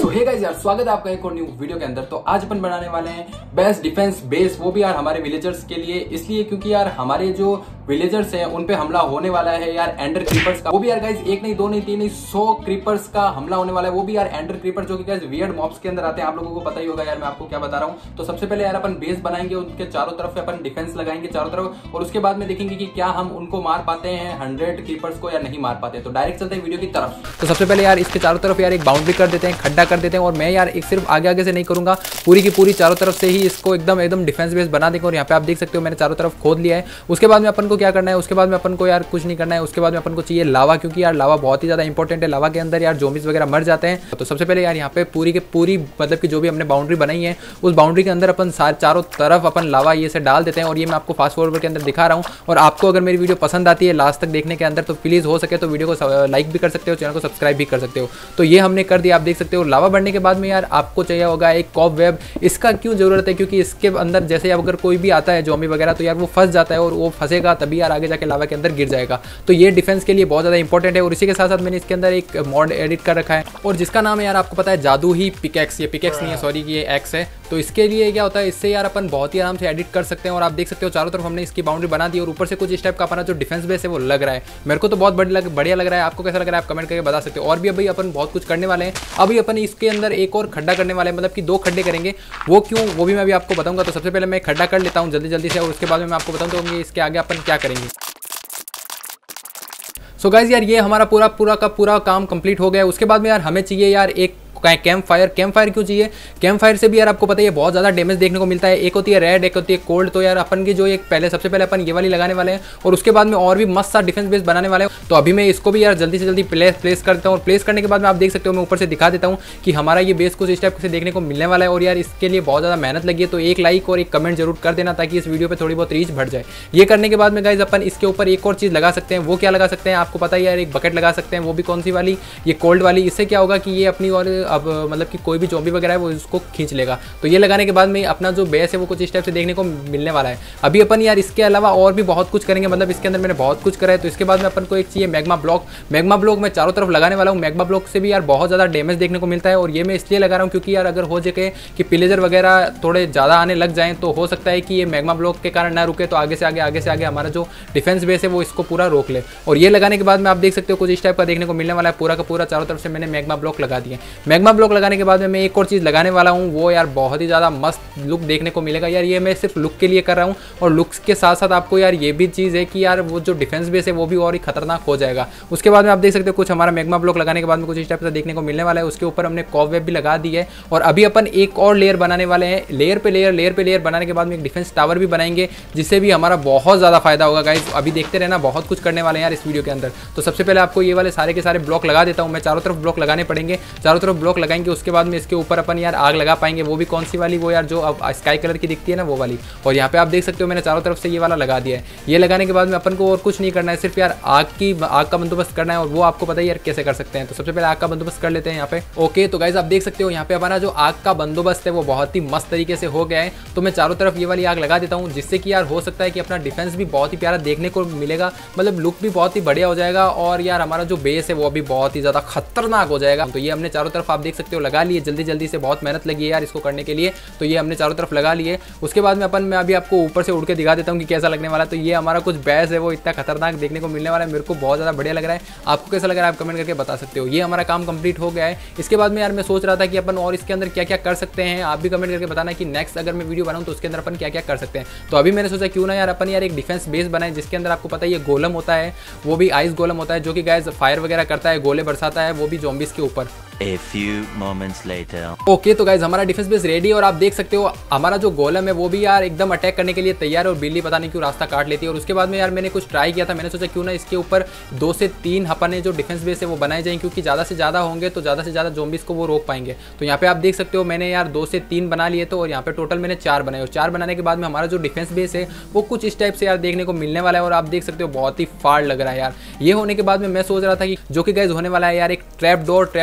Hey guys यार, स्वागत है आपका एक और न्यू वीडियो के अंदर। तो आज अपन बनाने वाले हैं बेस्ट डिफेंस बेस, वो भी यार हमारे विलेजर्स के लिए। इसलिए क्योंकि यार हमारे जो विलेजर्स हैं उन पे हमला होने वाला है यार एंडर क्रीपर्स का। वो भी यार गाइस एक नहीं, दो नहीं, तीन नहीं, 100 क्रीपर्स का हमला होने वाला है। वो भी यार एंडर क्रीपर जो कि गाइस वियर्ड मॉब्स के अंदर आते हैं। आप लोगों को पता ही होगा यार, मैं आपको क्या बता रहा हूँ। तो सबसे पहले यार अपन बेस बनाएंगे, उनके चारों तरफ अपन डिफेंस लगाएंगे चारों तरफ, और उसके बाद में देखेंगे कि क्या हम उनको मार पाते हैं 100 क्रीपर्स को या नहीं मार पाते। तो डायरेक्ट चलते हैं वीडियो की तरफ। तो सबसे पहले यार इसके चारों तरफ यार एक बाउंड्री कर देते हैं, खड्डा कर देते हैं। और मैं यार एक सिर्फ आगे आगे से नहीं करूंगा, पूरी की पूरी चारों तरफ से ही इसको एकदम डिफेंस बेस बना देंगे। और यहाँ पे आप देख सकते हो मैंने चारों तरफ खोद लिया है। उसके बाद में अपन को क्या करना है, उसके बाद में अपन को यार कुछ नहीं करना है। उसके बाद में अपन को चाहिए लावा, क्योंकि यार लावा बहुत ही ज्यादा इंपॉर्टेंट है। लावा के अंदर यार ज़ॉम्बीज़ वगैरह मर जाते हैं। तो सबसे पहले यार यहाँ पे पूरी के पूरी मतलब कि जो भी हमने बाउंड्री बनाई है उस बाउंड्री के अंदर अपन चारों तरफ अपन लावा ये से डाल देते हैं। और ये मैं आपको फास्ट फॉरवर्ड के अंदर दिखा रहा हूँ। और आपको अगर मेरी वीडियो पसंद आती है लास्ट तक देखने के अंदर, तो प्लीज़ हो सके तो वीडियो को लाइक भी कर सकते हो, चैनल को सब्सक्राइब भी कर सकते हो। तो ये हमने कर दिया, आप देख सकते हो। लावा बढ़ने के बाद में यार आपको चाहिए होगा एक कॉब वेब। इसका क्यों जरूरत है, क्योंकि इसके अंदर जैसे अगर कोई भी आता है ज़ॉम्बी वगैरह, तो यार वो फंस जाता है और वो फंसेगा तभी यार आगे जाके लावा के अंदर गिर जाएगा। तो ये डिफेंस के लिए बहुत ज़्यादा इंपॉर्टेंट है। और इसी के साथ साथ मैंने इसके अंदर एक मॉड एडिट कर रखा है, और जिसका नाम है यार आपको पता है जादू ही पिकेक्स। ये पिकेक्स नहीं है, सॉरी, ये एक्स है। तो इसके लिए क्या होता है, इससे यार अपन बहुत ही आराम से एडिट कर सकते हैं। और आप देख सकते हो चारों तरफ हमने इसकी बाउंड्री बना दी, और ऊपर से कुछ इस टाइप का अपना जो डिफेंस बेस है वो लग रहा है। मेरे को तो बहुत बढ़िया लग रहा है। आपको कैसा लग रहा है आप कमेंट करके बता सकते हो। और भी अभी अपन बहुत कुछ करने वाले हैं। अभी अपन इसके अंदर एक और खड्डा करने वाले हैं, मतलब कि 2 खड्डे करेंगे। वो क्यों, वो भी मैं अभी आपको बताऊंगा। तो सबसे पहले मैं खड्डा कर लेता हूँ जल्दी से, और उसके बाद में मैं आपको बताऊँ तो इसके आगे अपन क्या करेंगे। सो गाइज यार ये हमारा पूरा काम कंप्लीट हो गया है। उसके बाद में यार हमें चाहिए यार एक कैंप फायर क्यों चाहिए। कैंप फायर से भी यार आपको पता है बहुत ज़्यादा डैमेज देखने को मिलता है। एक होती है रेड, एक होती है कोल्ड। तो यार अपन की जो एक सबसे पहले अपन ये वाली लगाने वाले हैं, और उसके बाद में और भी मस्त सा डिफेंस बेस बनाने वाले हैं। तो अभी मैं इसको भी यार जल्दी से जल्दी प्लेस करता हूँ। और प्लेस करने के बाद में आप देख सकते हो मैं ऊपर से दिखा देता हूँ कि हमारा ये बेस कुछ इस टाइप से देखने को मिलने वाला है। और यार इसके लिए बहुत ज़्यादा मेहनत लगी है। तो एक लाइक और एक कमेंट जरूर कर देना, ताकि इस वीडियो पर थोड़ी बहुत रीच बढ़ जाए। ये करने के बाद में गाइज अपन इसके ऊपर एक और चीज़ लगा सकते हैं। वो क्या लगा सकते हैं आपको पता है यार, एक बकेट लगा सकते हैं। वो भी कौन सी वाली, ये कोल्ड वाली। इससे क्या होगा कि ये अपनी और अब मतलब कि कोई भी ज़ॉम्बी वगैरह है वो इसको खींच लेगा। तो ये लगाने के बाद में अपना जो बेस है वो कुछ इस टाइप से देखने को मिलने वाला है। अभी अपन यार इसके अलावा और भी बहुत कुछ करेंगे, मतलब इसके अंदर मैंने बहुत कुछ करा है। तो इसके बाद में अपन को एक चाहिए मैग्मा ब्लॉक मैं चारों तरफ लगाने वाला हूँ। मैग्मा ब्लॉक से भी यार बहुत ज़्यादा डैमेज देखने को मिलता है। और ये मैं इसलिए लगा रहा हूँ क्योंकि यार अगर हो सके कि पिलेजर वगैरह थोड़े ज़्यादा आने लग जाएँ, तो हो सकता है कि ये मैग्मा ब्लॉक के कारण ना रुके, तो आगे से आगे हमारा जो डिफेंस बेस है वो इसको पूरा रोक ले। और ये लगाने के बाद में आप देख सकते हो कुछ इस टाइप का देखने को मिलने वाला है। पूरा का पूरा चारों तरफ से मैंने मैग्मा ब्लॉक लगा दिए। मैग्मा ब्लॉक लगाने के बाद में मैं एक और चीज़ लगाने वाला हूँ, वो यार बहुत ही ज़्यादा मस्त लुक देखने को मिलेगा। यार ये मैं सिर्फ लुक के लिए कर रहा हूँ, और लुक्स के साथ साथ आपको यार ये भी चीज़ है कि यार वो जो डिफेंस बेस है वो भी और ही खतरनाक हो जाएगा। उसके बाद में आप देख सकते हो कुछ हमारा मैग्मा ब्लॉक लगाने के बाद में कुछ इस टाइप से देखने को मिलने वाला है। उसके ऊपर हमने कॉब वेब भी लगा दी है। और अभी अपन एक और लेयर बनाने वाले हैं। लेयर पे लेयर बनाने के बाद में एक डिफेंस टावर भी बनाएंगे, जिससे भी हमारा बहुत ज़्यादा फायदा होगा। गाइस अभी देखते रहना, बहुत कुछ करने वाले हैं यार इस वीडियो के अंदर। तो सबसे पहले आपको ये वाले सारे के सारे ब्लॉक लगा देता हूँ मैं। चारों तरफ ब्लॉक लगाने पड़ेंगे, चारों तरफ ब्लॉक लगाएंगे। उसके बाद में इसके ऊपर अपन यार आग लगा पाएंगे। वो भी कौन सी वाली, वो यार जो अब स्काई कलर की दिखती है ना, वो वाली। और यहाँ पे आप देख सकते हो मैंने चारों तरफ से ये वाला लगा दिया है। ये लगाने के बाद में अपन को और कुछ नहीं करना है, सिर्फ यार आग का बंदोबस्त करना है। और वो आपको पता ही यार कैसे कर सकते हैं। तो सबसे पहले आग का बंदोबस्त कर लेते हैं यहाँ पे। ओके तो गाइज आप देख सकते हो यहाँ पे हमारा जो आग का बंदोबस्त है वो बहुत ही मस्त तरीके से हो गया है। तो मैं चारों तरफ ये वाली आग लगा देता हूँ, जिससे कि यार हो सकता है कि अपना डिफेंस भी बहुत ही प्यारा देखने को मिलेगा, मतलब लुक भी बहुत ही बढ़िया हो जाएगा। और यार हमारा जो बेस है वो भी बहुत ही ज़्यादा खतरनाक हो जाएगा। तो ये हमने चारों तरफ आप देख सकते हो लगा लिए जल्दी से। बहुत मेहनत लगी है यार इसको करने के लिए। तो ये हमने चारों तरफ लगा लिए। उसके बाद में मैं अभी आपको ऊपर से उड़ के दिखा देता हूँ कि कैसा लगने वाला है। तो ये हमारा कुछ बेस है वो इतना खतरनाक देखने को मिलने वाला है। मेरे को बहुत ज़्यादा बढ़िया लग रहा है। आपको कैसा लग रहा है आप कमेंट करके बता सकते हो। ये हमारा काम कंप्लीट हो गया है। इसके बाद में यार मैं सोच रहा था कि अपन और इसके अंदर क्या क्या कर सकते हैं। आप भी कमेंट करके बताना कि नेक्स्ट अगर मैं वीडियो बनाऊँ तो उसके अंदर अपन क्या क्या कर सकते हैं। तो अभी मैंने सोचा क्यों ना यार अपन यार एक डिफेंस बेस बनाए, जिसके अंदर आपको पता है ये गोलम होता है, वो भी आइस गोलम होता है, जो कि गाइस फायर वगैरह करता है, गोले बरसाता है, वो भी ज़ॉम्बीज़ के ऊपर। A few moments later. Okay तो गाइज हमारा डिफेंस बेस रेडी है। और आप देख सकते हो हमारा जो गोलम है वो भी यार एकदम अटैक करने के लिए तैयार है। और बिल्ली पता नहीं क्यों रास्ता काट लेती है। और उसके बाद में यार मैंने कुछ ट्राई किया था। मैंने सोचा क्यों ना इसके ऊपर 2 से 3 अपने जो डिफेंस बेस है वो बनाए जाएं, क्योंकि ज़्यादा से ज़्यादा होंगे तो ज़्यादा से ज़्यादा ज़ॉम्बीज़ को वो रोक पाएंगे। तो यहाँ पे आप देख सकते हो मैंने यार 2 से 3 बना लिए। तो और यहाँ पे टोटल मैंने 4 बनाए। और 4 बनाने के बाद में हमारा जो डिफेंस बेस है वो कुछ इस टाइप से यार देखने को मिलने वाला है। और आप देख सकते हो बहुत ही फाड़ लग रहा है यार। ये होने के बाद में मैं सोच रहा था कि जो कि गाइज होने वाला है यार एक ट्रैप डोर से अपन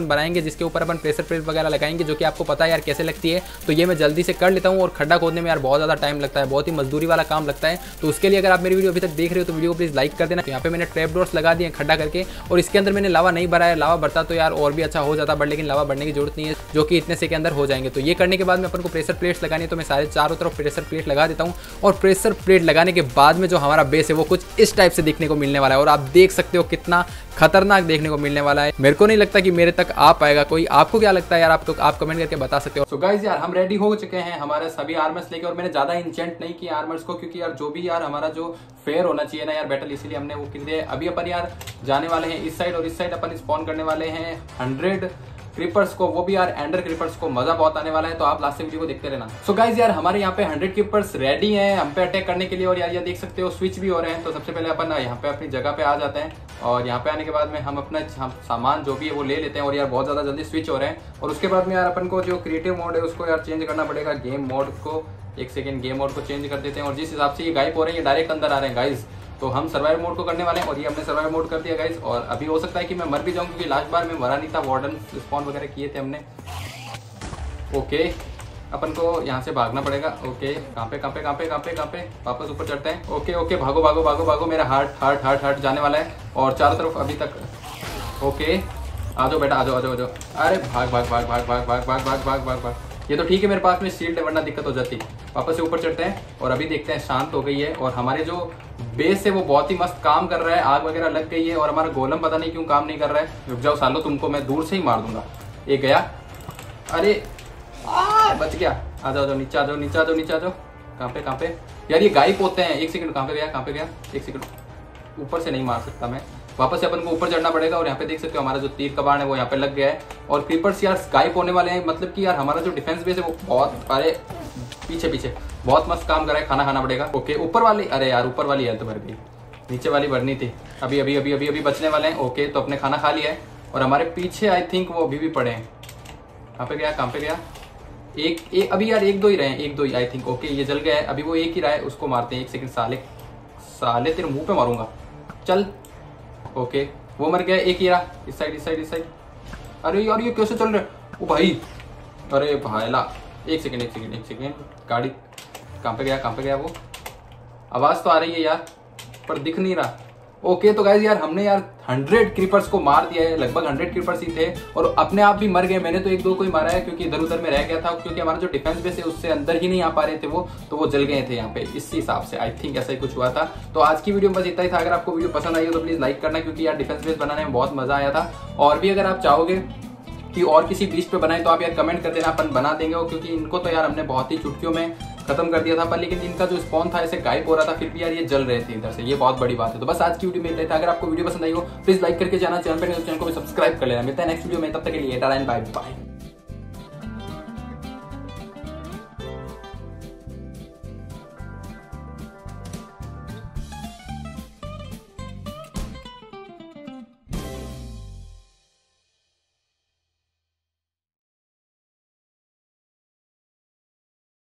अपन बनाएंगे जिसके ऊपर अपन प्रेशर प्लेट वगैरह लगाएंगे, जो कि आपको पता है यार कैसे लगती है। तो ये मैं जल्दी से कर लेता हूँ। और खड्डा खोदने में यार बहुत ज़्यादा टाइम लगता है, बहुत ही मजदूरी वाला काम लगता है। तो उसके लिए अगर आप मेरी वीडियो अभी तक देख रहे हो तो वीडियो को प्लीज़ लाइक कर देना। तो यहाँ पे मैंने ट्रैप डोर्स लगा दिए खड्डा करके, और इसके अंदर मैंने लावा नहीं भरा है। लावा भरता तो यार और भी अच्छा हो जाता, बट लेकिन लावा भरने की जरूरत नहीं है, जो कि इतने से के अंदर हो जाएंगे। तो ये करने के बाद में अपन को प्रेशर प्लेट्स लगानी है, तो मैं सारे चारों तरफ प्रेशर प्लेट लगा देता हूँ। और प्रेशर प्लेट लगाने के बाद में जो हमारा बेस है वो कुछ इस टाइप से दिखने को मिलने वाला है, और आप देख सकते हो कितना खतरनाक देखने को मिलने वाला है। मेरे को नहीं लगता कि मेरे तक आ पाएगा कोई, आपको क्या लगता है यार? आप कमेंट करके बता सकते हो। सो गाइस यार हम रेडी हो चुके हैं हमारे सभी आर्मर्स लेके, और मैंने ज्यादा इंचेंट नहीं किया आर्मर्स को, क्योंकि यार जो भी यार हमारा जो फेयर होना चाहिए ना यार बैटल, इसीलिए हमने वो किए। अभी अपन यार जाने वाले हैं इस साइड, और इस साइड अपन स्पॉन करने वाले हैं 100 क्रीपर्स को, वो भी यार एंडर क्रीपर्स को। मजा बहुत आने वाला है, तो आप लास्ट से वीडियो को देखते रहना। सो गाइस यार हमारे यहाँ पे 100 क्रीपर्स रेडी हैं हम पे अटैक करने के लिए, और यार ये देख सकते हो स्विच भी हो रहे हैं। तो सबसे पहले अपन यहाँ पे अपनी जगह पे आ जाते हैं, और यहाँ पे आने के बाद में हम अपना सामान जो भी है वो ले लेते हैं। और यार बहुत ज्यादा जल्दी स्विच हो रहे हैं, और उसके बाद में यार अपन को जो क्रिएटिव मोड है उसको यार चेंज करना पड़ेगा। गेम मोड को एक सेकेंड, गेम मोड को चेंज कर देते हैं, और जिस हिसाब से ये गायब हो रहे हैं ये डायरेक्ट अंदर आ रहे हैं गाइज। तो हम सर्वाइव मोड को करने वाले हैं, और ये हमने सर्वाइव मोड कर दिया गाइज। और अभी हो सकता है कि मैं मर भी जाऊं, क्योंकि लास्ट बार में मरा नहीं था, वार्डन स्पॉन वगैरह किए थे हमने। ओके अपन को यहाँ से भागना पड़ेगा। ओके कहाँ पे वापस ऊपर चढ़ते हैं। ओके ओके भागो भागो भागो भागो, मेरा हार्ट जाने वाला है, और चारों तरफ अभी तक। ओके आ जाओ बेटा, आ जाओ। अरे भाग भाग भाग भाग भाग भाग भाग भाग भाग भाग भाग। ये तो ठीक है मेरे पास में शील्ड है, वरना दिक्कत हो जाती। वापस से ऊपर चढ़ते हैं, और अभी देखते हैं शांत हो गई है, और हमारे जो बेस है वो बहुत ही मस्त काम कर रहा है। आग वगैरह लग गई है, और हमारा गोलम पता नहीं क्यों काम नहीं कर रहा है। रुक जाओ सालो, तुमको मैं दूर से ही मार दूंगा। एक गया, अरे बच गया। आ जाओ नीचे आ जाओ। कहाँ पे यार ये गायब होते हैं। एक सेकंड, कहाँ पे गया? एक सेकंड, ऊपर से नहीं मार सकता मैं। वापस से अपन को ऊपर चढ़ना पड़ेगा, और यहाँ पे देख सकते हो हमारा जो तीर कबाड़ है वो यहाँ पे लग गया है, और क्रीपर्स यार गायब होने वाले हैं। मतलब कि यार हमारा जो डिफेंस बेस है वो बहुत सारे पीछे बहुत मस्त काम कर रहा है। खाना खाना पड़ेगा। ओके ऊपर वाली, अरे यार ऊपर वाली हेल्थ भर गई, नीचे वाली भरनी थी। अभी बचने वाले हैं। ओके तो अपने खाना खा लिया है, और हमारे पीछे आई थिंक वो अभी भी पड़े हैं। कहाँ पे गया? एक अभी यार एक दो ही रहे, आई थिंक। ओके ये जल गया है, अभी वो एक ही रहा है, उसको मारते हैं। एक सेकंड, साले तेरे मुंह पे मारूंगा, चल। ओके वो मर गया, एक ही रहा। इस साइड। अरे यार ये कैसे चल रहा है? ओ भाई, अरे भाईला, एक सेकंड। गाड़ी कहाँ पे गया वो? आवाज तो आ रही है यार, पर दिख नहीं रहा। ओके तो गाइस यार हमने यार 100 क्रीपर्स को मार दिया है, लगभग 100 क्रीपर्स ही थे, और अपने आप भी मर गए। मैंने तो एक दो को ही मारा है, क्योंकि इधर उधर में रह गया था, क्योंकि हमारा जो डिफेंस बेस है उससे अंदर ही नहीं आ पा रहे थे वो, तो वो जल गए थे यहाँ पे। इसी हिसाब से आई थिंक ऐसा ही कुछ हुआ था। तो आज की वीडियो में बस इतना ही था। अगर आपको वीडियो पसंद आई हो तो प्लीज लाइक करना, क्योंकि यार डिफेंस बेस बनाने में बहुत मजा आया था। और भी अगर आप चाहोगे कि और किसी बीच पे बनाए तो आप यार कमेंट कर देना, अपन बना देंगे। क्योंकि इनको तो यार हमने बहुत ही चुटकियों में खत्म कर दिया था, पर लेकिन इनका जो स्पॉन था ऐसे गायब हो रहा था, फिर भी यार ये जल रहे थे इधर से। ये बहुत बड़ी बात है। तो बस आज की वीडियो में इतना था। अगर आपको वीडियो पसंद आई हो प्लीज लाइक करके जाना, चैनल को सब्सक्राइब कर लेना। मिलता है नेक्स्ट वीडियो में, तब तक के लिए टाटा एंड बाय बाय।